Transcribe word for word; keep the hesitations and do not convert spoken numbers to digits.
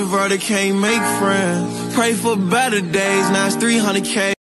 introvert, can't make friends. Pray for better days, now it's three hundred K.